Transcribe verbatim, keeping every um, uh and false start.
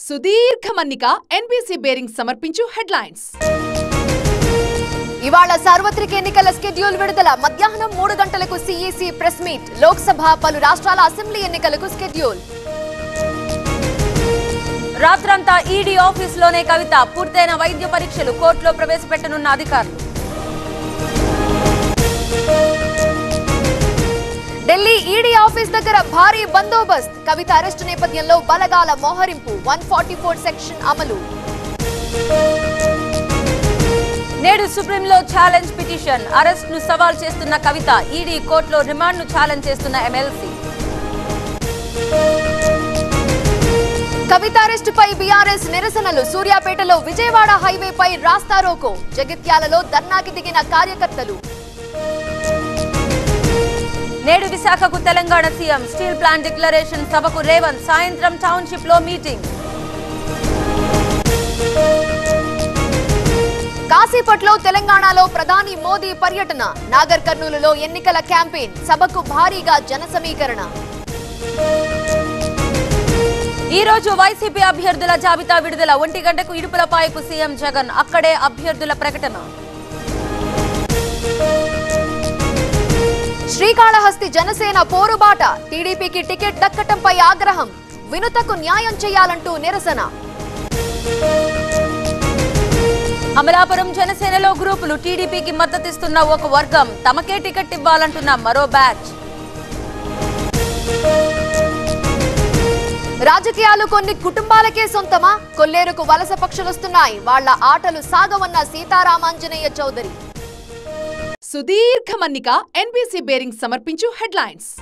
సుదీర్ఘ మన్నిక NBC bearing సమర్పించు హెడ్లైన్స్. ఇవాళ సార్వత్రిక ఎన్నికల షెడ్యూల్ విడుదల. మధ్యాహ్నం మూడు గంటలకు సీఈసీ ప్రెస్ మీట్. లోక్సభ, పలు రాష్ట్రాల అసెంబ్లీ ఎన్నికలకు షెడ్యూల్. రాత్రంతా ఈడీ ఆఫీసులోనే కవిత. పూర్తయిన వైద్య పరీక్షలు కోర్టులో ప్రవేశపెట్టనున్న అధికారులు. ఢిల్లీ ఈడీ ఆఫీస్ దగ్గర భారీ బందోబస్త్. కవిత అరెస్టు నేపథ్యంలో బలగాల మోహరింపు. వన్ ఫార్టీ ఫోర్ సెక్షన్ అమలు. నేడు సుప్రీంలో ఛాలెంజ్ పిటిషన్. అరెస్ట్ ను సవాల్ చేస్తున్న కవిత. ఈడీ కోర్టులో రిమాండ్ ను ఛాలెంజ్ చేస్తున్న ఎమ్మెల్సీ. కవిత అరెస్టుపై బీఆర్ఎస్ నిరసనలు. సూర్యాపేటలో విజయవాడ హైవేపై రాస్తారోకో. జగిత్యాలలో ధర్నాకి దిగిన కార్యకర్తలు. నేడు విశాఖకు Telangana CM. Steel plant declaration సభకు రేవంత్. సాయంత్రం టౌన్షిప్ లో మీటింగ్. కాసేపట్లో తెలంగాణలో ప్రధాని మోదీ పర్యటన. నాగర్ కర్నూలులో ఎన్నికల క్యాంపెయిన్. సభకు భారీగా జన సమీకరణ. ఈ రోజు వైసీపీ అభ్యర్థుల జాబితా విడుదల. ఒంటి గంటకు ఇడుపులపాయకు సీఎం జగన్. అక్కడే అభ్యర్థుల ప్రకటన. శ్రీకాళహస్తి జనసేన పోరుబాట. టీడీపీకి టికెట్ దక్కటంపై ఆగ్రహం. వినుతకు న్యాయం చేయాలంటూ నిరసన. అమలాపురం జనసేనలో గ్రూపులు. టీడీపీకి మద్దతిస్తున్న ఒక వర్గం. తమకే టికెట్ ఇవ్వాలంటున్న మరో బ్యాచ్. రాజకీయాలు కొన్ని కుటుంబాలకే సొంతమా? కొల్లేరుకు వలస పక్షులొస్తున్నాయి. వాళ్ల ఆటలు సాగవన్న సీతారామాంజనేయ చౌదరి. సుదీర్ఘ మన్నిక ఎన్బీసీ బేరింగ్ సమర్పించు హెడ్లైన్స్.